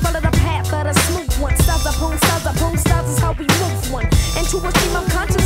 follow the path of the smooth one. Stars up, boom, stars is how we move one. Into a stream of consciousness.